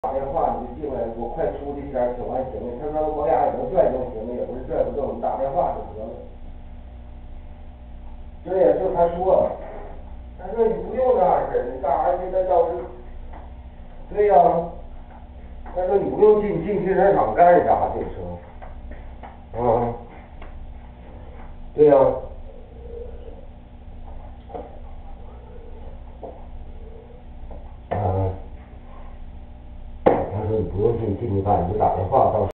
打电话你就进来，我快出去点，挺完行的。他说我俩也能拽动行的，也不是拽不动，你打电话就得了。这也就他说，他说你不用那样式你干啥去？那要是，对呀、他说你不用进停车场干啥？这车，啊，对呀、他说你不用进去干，你就打电话到。